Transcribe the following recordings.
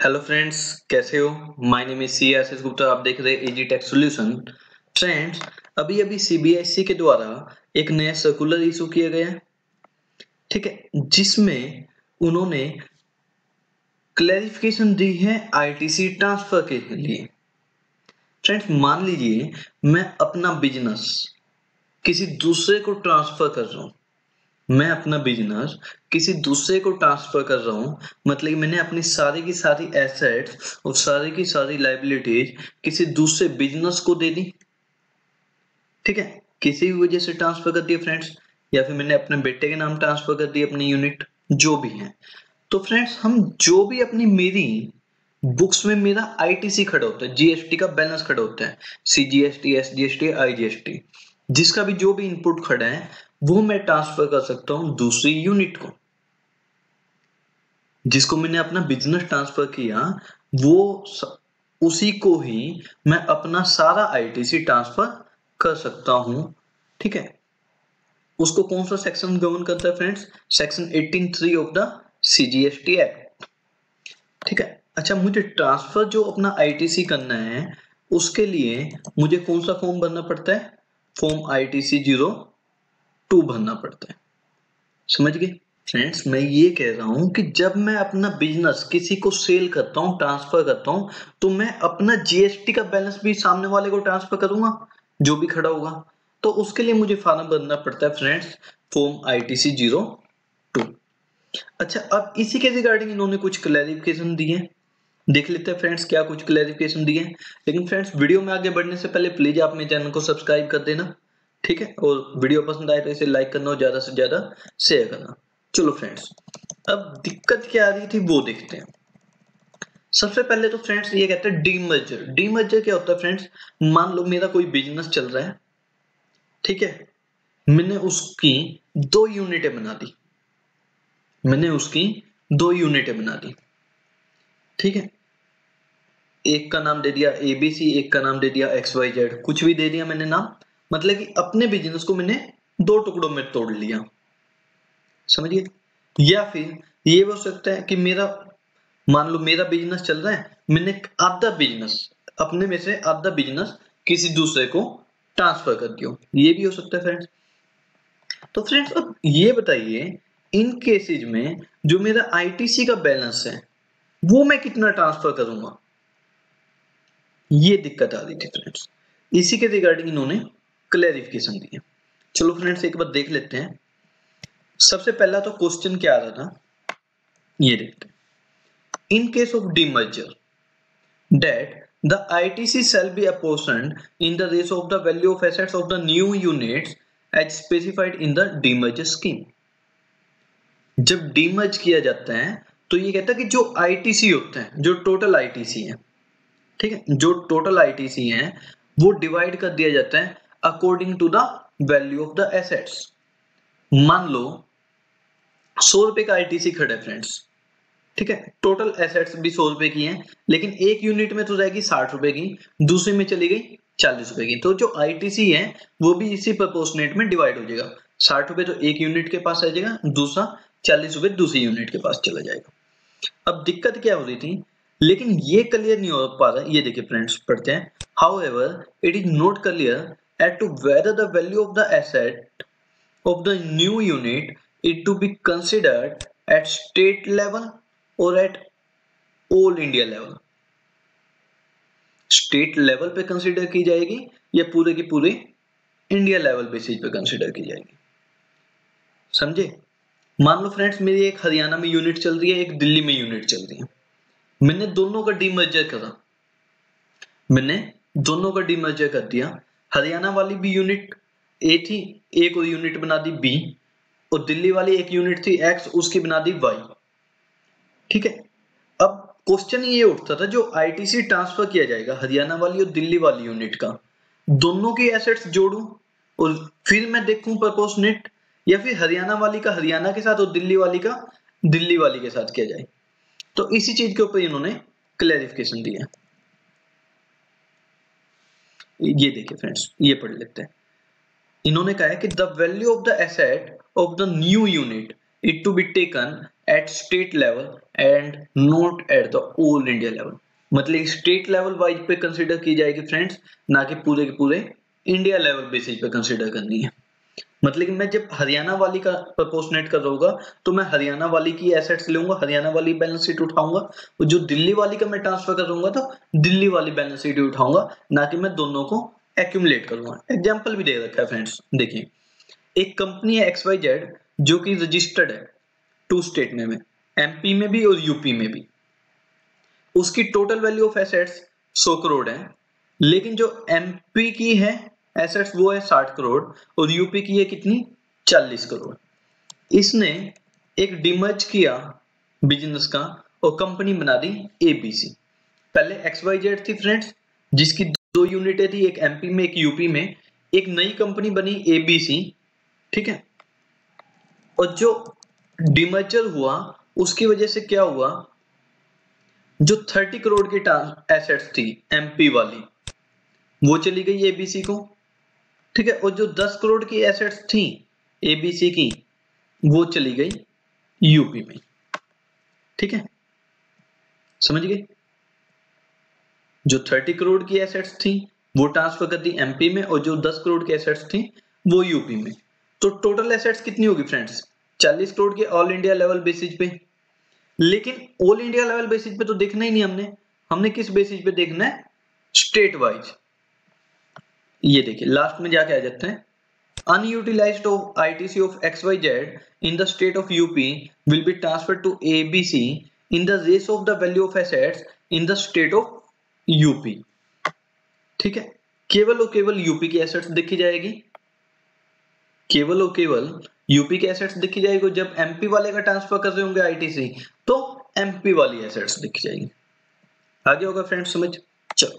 Hello friends, कैसे हो। My name is C S Gupta. आप देख रहे हैं इजी टेक सॉल्यूशन। फ्रेंड्स, अभी अभी सीबीआईसी के द्वारा एक नया सर्कुलर इशू किया गया है, ठीक है, जिसमें उन्होंने क्लैरिफिकेशन दी है आईटीसी ट्रांसफर के लिए। फ्रेंड्स, मान लीजिए मैं अपना बिजनेस किसी दूसरे को ट्रांसफर कर रहा हूँ। मैं अपना बिजनेस किसी दूसरे को ट्रांसफर कर रहा हूँ, मतलब कि मैंने अपनी सारी की सारी एसेट्स और सारी की सारी लायबिलिटीज किसी दूसरे बिजनेस को दे दी, ठीक है, किसी भी वजह से ट्रांसफर कर दिया फ्रेंड्स, या फिर मैंने अपने बेटे के नाम ट्रांसफर कर दिया, अपनी यूनिट जो भी है। तो फ्रेंड्स, हम जो भी अपनी मेरी बुक्स में मेरा आईटीसी खड़ा होता है, जीएसटी का बैलेंस खड़ा होता है, सीजीएसटी, एसजीएसटी, आईजीएसटी, जिसका भी जो भी इनपुट खड़ा है वो मैं ट्रांसफर कर सकता हूं दूसरी यूनिट को। जिसको मैंने अपना बिजनेस ट्रांसफर किया उसी को ही मैं अपना सारा आईटीसी ट्रांसफर कर सकता हूं, ठीक है। उसको कौन सा सेक्शन गवर्न करता है friends? Section 18(3) of the CGST act, ठीक है। अच्छा, मुझे ट्रांसफर जो अपना आईटीसी करना है उसके लिए मुझे कौन सा फॉर्म भरना पड़ता है? फॉर्म आईटीसी 02 भरना पड़ता है। समझ गए फ्रेंड्स? मैं ये कह रहा हूं कि जब मैं अपना बिजनेस किसी को सेल करता हूं, ट्रांसफर करता हूं, तो मैं अपना जीएसटी का बैलेंस भी सामने वाले को ट्रांसफर करूंगा जो भी खड़ा होगा। तो उसके लिए मुझे फॉर्म भरना पड़ता है फ्रेंड्स, फॉर्म आईटीसी 02। अच्छा, अब इसी के रिगार्डिंग इन्होंने कुछ क्लैरिफिकेशन दिए, देख लेते हैं फ्रेंड्स क्या कुछ क्लैरिफिकेशन दिए। लेकिन फ्रेंड्स, वीडियो में आगे बढ़ने से पहले प्लीज आप मेरे चैनल को सब्सक्राइब कर देना, ठीक है, और वीडियो पसंद आए तो इसे लाइक करना और ज्यादा से ज्यादा शेयर करना। चलो फ्रेंड्स, अब दिक्कत क्या आ रही थी वो देखते हैं। सबसे पहले तो फ्रेंड्स ये कहते हैं डीमर्जर। डीमर्जर क्या होता है फ्रेंड्स? मान लो मेरा कोई बिजनेस चल रहा है, ठीक है, मैंने उसकी दो यूनिटें बना दी, मैंने उसकी दो यूनिटें बना दी, ठीक है। एक का नाम दे दिया एबीसी, एक का नाम दे दिया XYZ, कुछ भी दे दिया मैंने नाम, मतलब कि अपने बिजनेस को मैंने दो टुकड़ों में तोड़ लिया, समझिए। या फिर ये हो सकता है कि मेरा, मान लो मेरा बिजनेस चल रहा है, मैंने आधा बिजनेस, अपने में से आधा बिजनेस किसी दूसरे को ट्रांसफर कर दिया, ये भी हो सकता है फ्रेंड्स। तो फ्रेंड्स, अब ये बताइए, इन केसेस में जो मेरा आईटीसी का बैलेंस है वो मैं कितना ट्रांसफर करूंगा, ये दिक्कत आ रही थी फ्रेंड्स। इसी के रिगार्डिंग इन्होंने क्लैरिफिकेशन दी है। चलो फ्रेंड्स, एक बार देख लेते हैं। सबसे पहला तो क्वेश्चन क्या आ रहा था, ये देखते हैं। In case of demerger that the ITC shall be apportioned in the ratio of the value of assets of the new units as specified in the demerger scheme। जब डीमर्ज किया जाता है तो ये कहता है कि जो आईटीसी होते हैं, जो टोटल आईटीसी है, ठीक है, जो टोटल आईटीसी है वो डिवाइड कर दिया जाता है according to the value of the assets. मान लो 100 रुपए का आईटीसी खड़ा है फ्रेंड्स, ठीक है, टोटल एसेट्स भी 100 रुपए की हैं, लेकिन एक यूनिट में तो जाएगी 60 रुपए की, दूसरे में चली गई 40 रुपए की। तो जो आईटीसी है वो भी इसी प्रोपोर्शनेट में डिवाइड हो जाएगा। 60 रुपए तो एक यूनिट के पास आ जाएगा, दूसरा 40 रुपए दूसरी यूनिट के पास चला जाएगा। अब दिक्कत क्या हो रही थी, लेकिन ये क्लियर नहीं हो पा रहा। ये देखिए फ्रेंड्स, पढ़ते हैं। However it is not clear as to whether the value of the asset of the new unit is to be considered at state level or at all India level। State level पे consider की जाएगी या पूरे की पूरे India level basis पे consider की जाएगी, समझे। मान लो फ्रेंड्स, मेरी एक हरियाणा में यूनिट चल रही है, एक दिल्ली में यूनिट चल रही है, मैंने दोनों का डीमर्जर करा, मैंने दोनों का डीमर्जर कर दिया। हरियाणा वाली भी यूनिट ए थी, एक और यूनिट बना दी बी, और दिल्ली वाली एक यूनिट थी एक्स, उसकी बना दी वाई, ठीक है। अब क्वेश्चन ये उठता था, जो आईटीसी ट्रांसफर किया जाएगा हरियाणा वाली और दिल्ली वाली यूनिट का, दोनों की एसेट्स जोड़ूं और फिर मैं देखूं प्रोपोर्शनेट, या फिर हरियाणा वाली का हरियाणा के साथ और दिल्ली वाली का दिल्ली वाली के साथ किया जाए। तो इसी चीज के ऊपर इन्होंने क्लैरिफिकेशन दिया। ये देखिए फ्रेंड्स, ये पढ़ लेते हैं। इन्होंने कहा है कि the value of the asset of the new unit it to be taken at state level and not at the all India level. मतलब स्टेट लेवल वाइज पे कंसिडर की जाएगी फ्रेंड्स, ना कि पूरे के पूरे इंडिया लेवल बेसिस पे कंसिडर करनी है। मतलब कि मैं जब हरियाणा वाली का प्रपोर्शनेट कर रहा होगा तो मैं हरियाणा वाली की एसेट्स लूंगा, हरियाणा वाली बैलेंस शीट उठाऊंगा, और जो दिल्ली वाली का मैं ट्रांसफर कर दूंगा तो दिल्ली वाली बैलेंस शीट उठाऊंगा, ना कि मैं दोनों को एक्यूमुलेट करूंगा। एग्जांपल भी दे रखा है फ्रेंड्स, देखिए एक कंपनी है XYZ जो कि रजिस्टर्ड है 2 स्टेट में, MP में भी और यूपी में भी। उसकी total value of assets 100 crore है, लेकिन जो MP की है एसेट्स वो है 60 करोड़ और यूपी की है कितनी, 40 करोड़। इसने एक डिमर्ज किया बिजनेस का और कंपनी बना दी ABC। पहले XYZ थी फ्रेंड्स, जिसकी 2 यूनिटें थी, एक MP में एक यूपी में। एक नई कंपनी बनी ABC, ठीक है। और जो डिमर्जर हुआ उसकी वजह से क्या हुआ, जो 30 करोड़ की एसेट्स थी MP वाली वो चली गई ABC को, ठीक है। और जो 10 करोड़ की एसेट्स थी ABC की वो चली गई यूपी में, ठीक है, समझ गए। जो 30 करोड़ की एसेट्स थी वो ट्रांसफर कर दी MP में और जो 10 करोड़ की एसेट्स थी वो यूपी में। तो टोटल एसेट्स कितनी होगी फ्रेंड्स, 40 करोड़ की ऑल इंडिया लेवल बेसिस पे। लेकिन ऑल इंडिया लेवल बेसिस पे तो देखना ही नहीं हमने, हमने किस बेसिस पे देखना है, स्टेट वाइज। ये देखिए लास्ट में जाके आ जाते हैं, unutilized of ITC of XYZ in the state of UP will be transferred to ABC in the ratio of the value of assets in the state of UP, ठीक है। केवल और केवल यूपी की एसेट्स देखी जाएगी, केवल और केवल यूपी की एसेट्स देखी जाएगी। जब MP वाले का ट्रांसफर कर रहे होंगे ITC तो MP वाली एसेट्स देखी जाएगी। आगे होगा फ्रेंड्स समझ, चलो।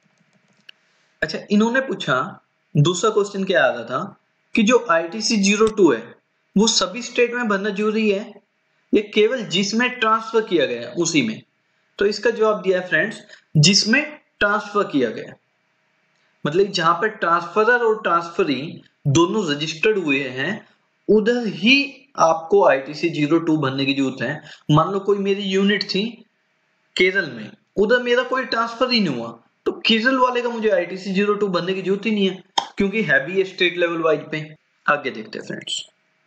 अच्छा, इन्होंने पूछा दूसरा क्वेश्चन क्या आ रहा था कि जो ITC 02 है वो सभी स्टेट में भरना जरूरी है या केवल जिसमें ट्रांसफर किया गया उसी में। तो इसका जवाब दिया है फ्रेंड्स, जिसमें ट्रांसफर किया गया। मतलब जहां पर ट्रांसफरर और ट्रांसफरी दोनों रजिस्टर्ड हुए हैं उधर ही आपको ITC 02 भरने की जरूरत है। मान लो कोई मेरी यूनिट थी केरल में, उधर मेरा कोई ट्रांसफर ही नहीं हुआ तो केरल वाले का मुझे ITC 02 भरने की जरूरत ही नहीं है, क्योंकि है भी स्टेट लेवल वाइज पे। आगे देखते हैं फ्रेंड्स,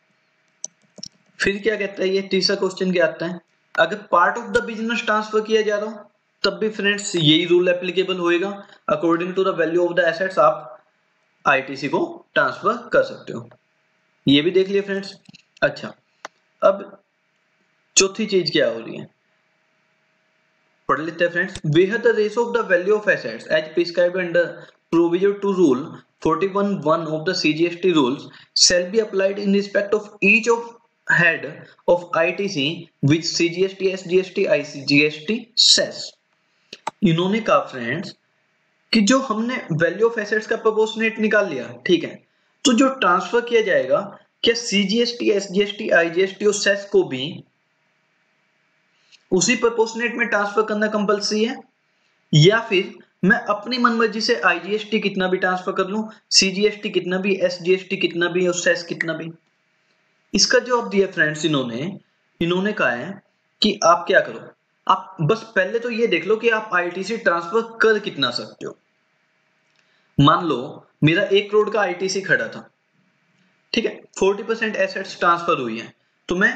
फिर क्या कहता है ये तीसरा क्वेश्चन क्या आता है, अगर part of the business transfer किया जा रहा हो तब भी फ्रेंड्स यही रूल एप्लीकेबल होएगा। According to the value of the assets आप ITC को ट्रांसफर कर सकते हो, ये भी देख लिया फ्रेंड्स। अच्छा, अब चौथी चीज क्या हो रही है पढ़ लेते हैं friends. Where the ratio of the value of assets as prescribed under provision to rule 41(1) of the CGST rules shall be applied in respect of each of head of ITC which CGST, SGST, IGST cess। इन्होंने कहा friends कि जो हमने value of assets का proportionate निकाल लिया, ठीक है, तो जो ट्रांसफर किया जाएगा क्या CGST, SGST, IGST और सेस को भी उसी प्रोपोर्शनेट में ट्रांसफर करना कंपलसरी है, या फिर मैं अपनी मनमर्जी से IGST कितना भी ट्रांसफर कर लूं, CGST कितना भी, SGST कितना भी और सेस कितना भी। इसका जवाब दिया फ्रेंड्स इन्होंने कहा है कि आप क्या करो, आप बस पहले तो ये देख लो कि आप ITC ट्रांसफर कर कितना सकते हो। मान लो मेरा 1 करोड़ का ITC खड़ा था, ठीक है, 40% एसेट्स ट्रांसफर हुई है तो मैं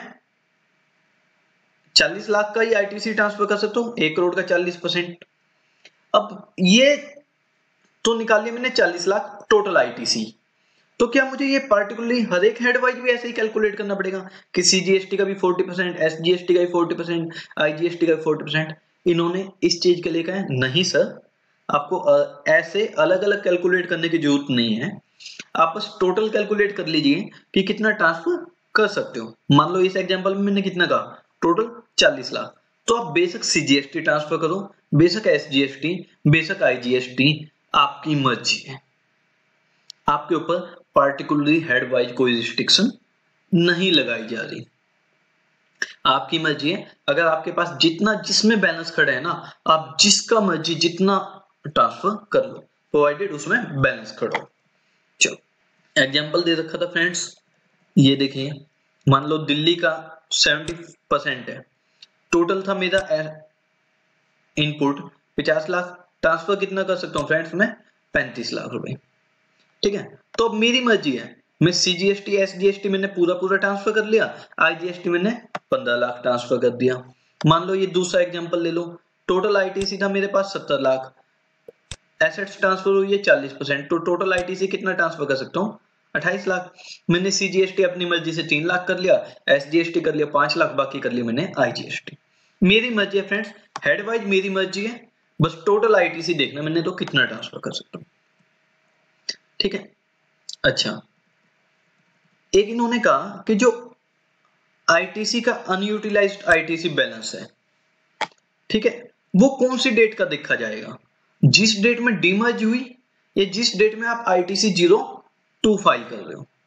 40 लाख का ही ITC ट्रांसफर कर सकता हूं, 1 करोड़ का 40%। अब ये तो निकाल लिया मैंने 40 लाख टोटल ITC, तो क्या मुझे ये पार्टिकुलरली हर एक हेड वाइज भी ऐसे ही कैलकुलेट करना पड़ेगा कि CGST का भी 40%, SGST का भी 40%, IGST का भी 40%? इन्होंने इस चीज के लिए कहा है नहीं सर, आपको ऐसे अलग अलग कैलकुलेट करने की जरूरत नहीं है, आप बस टोटल कैलकुलेट कर लीजिए कि कितना ट्रांसफर कर सकते हो। मान लो इस एग्जांपल में मैंने कितना कहा, टोटल 40 लाख, तो आप बेशक CGST ट्रांसफर करो, बेशक SGST, बेशक IGST, आपकी मर्जी है, आपके ऊपर पार्टिकुलरली हेड वाइज कोई रिस्ट्रिक्शन नहीं लगाई जा रही, आपकी मर्जी है। अगर आपके पास जितना जिसमें बैलेंस खड़ा है ना, आप जिसका मर्जी जितना ट्रांसफर कर लो, प्रोवाइडेड उसमें बैलेंस खड़ा हो। चलो एग्जांपल दे रखा था फ्रेंड्स, ये देखिए, मान लो दिल्ली का 70% है। टोटल था मेरा इनपुट 50 लाख, ट्रांसफर कितना कर सकता हूँ फ्रेंड्स मैं 35 लाख रुपए। ठीक है, तो अब मेरी मर्जी है, मैं सीजीएसटी एसजीएसटी मैंने पूरा ट्रांसफर कर लिया, आईजीएसटी मैंने 15 लाख ट्रांसफर कर दिया। मान लो ये दूसरा एग्जांपल ले लो, टोटल आईटीसी था मेरे पास 70 लाख, एसेट्स ट्रांसफर हुई है 40%, तो टोटल आईटीसी कितना ट्रांसफर कर सकता हूँ 28 लाख। मैंने सीजीएसटी अपनी मर्जी से 3 लाख कर लिया, एसजीएसटी कर लिया 5 लाख, बाकी कर लिया मैंने आईजीएसटी। मेरी मर्जी है फ्रेंड्स, हेड वाइज मेरी मर्जी है, बस टोटल आईटीसी देखना मैंने तो कितना ट्रांसफर कर सकता हूँ। ठीक है, अच्छा एक इन्होंने कहा कि जो आईटीसी का अनयूटिलाइज्ड आईटीसी बैलेंस है, ठीक है, वो कौन सी डेट का देखा जाएगा, जिस डेट में डीमर्ज हुई या जिस डेट में आप आईटीसी 02 फाइल कर रहे हो।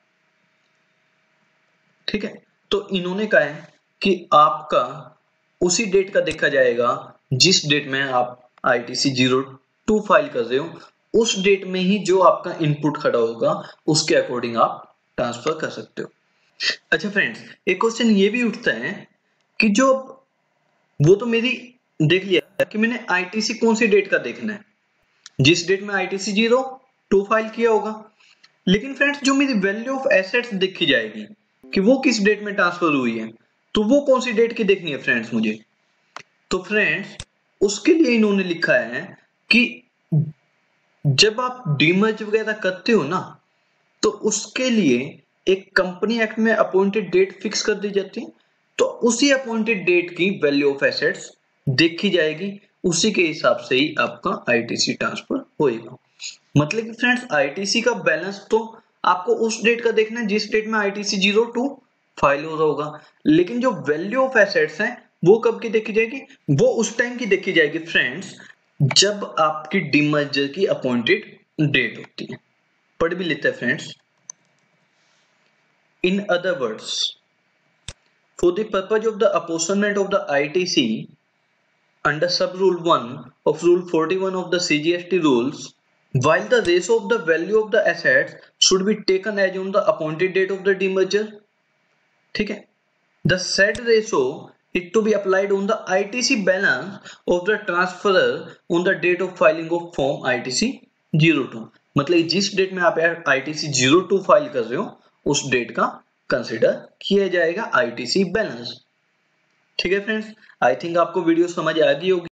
ठीक है, तो इन्होंने कहा है कि आपका उसी डेट का देखा जाएगा जिस डेट में आप आईटीसी 02 फाइल कर रहे हो, उस डेट में ही जो आपका इनपुट खड़ा होगा उसके अकॉर्डिंग आप ट्रांसफर कर सकते हो। अच्छा फ्रेंड्स, एक क्वेश्चन ये भी उठता है कि जो वो तो मेरी देख लिया कि मैंने आईटीसी कौन सी डेट का देखना है, जिस डेट में आईटीसी 02 फाइल किया होगा, लेकिन फ्रेंड्स जो मेरी वैल्यू ऑफ एसेट्स देखी जाएगी कि वो किस डेट में ट्रांसफर हुई है, तो वो कौन सी डेट की देखनी है फ्रेंड्स मुझे। तो फ्रेंड्स उसके लिए इन्होंने लिखा है कि जब आप डीमर्ज वगैरह करते हो ना, तो उसके लिए एक कंपनी एक्ट में अपॉइंटेड डेट फिक्स कर दी जाती है, तो उसी अपॉइंटेड डेट की वैल्यू ऑफ एसेट्स देखी जाएगी, उसी के हिसाब से ही आपका आईटीसी ट्रांसफर होएगा। मतलब कि फ्रेंड्स आईटीसी का बैलेंस तो आपको उस डेट का देखना है जिस डेट में आईटीसी 02 फाइल हो रहा होगा, लेकिन जो वैल्यू ऑफ एसेट्स है वो कब की देखी जाएगी, वो उस टाइम की देखी जाएगी फ्रेंड्स जब आपकी डीमर्जर की अपॉइंटेड डेट होती है। पढ़ भी लेते हैं friends. In other words, for the purpose of the apportionment of the ITC under sub-rule 1 of Rule 41 of the CGST rules, while the ratio of the value of the assets should be taken as on the appointed date of the demerger, ठीक है, the said ratio is to be applied on the ITC balance of the transferor on the date of filing of form ITC 02। मतलब जिस date में आप ITC 02 file कर रहे हो उस डेट का कंसिडर किया जाएगा आईटीसी बैलेंस। ठीक है फ्रेंड्स, आई थिंक आपको वीडियो समझ आ गई होगी।